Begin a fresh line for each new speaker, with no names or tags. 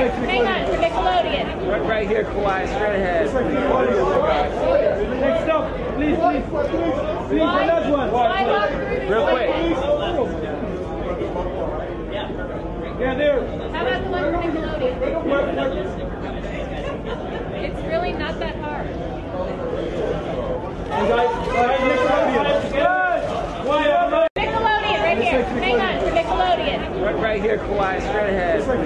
here. Hang on, for Nickelodeon.
Right here, Kawhi, straight ahead.
Next up, please, another one.
Real quick.
Yeah, there.
How about the one for Nickelodeon? It's really not that hard.
Nickelodeon.
Nickelodeon, right here. Hang on, for Nickelodeon.
Right here, Kawhi, straight ahead.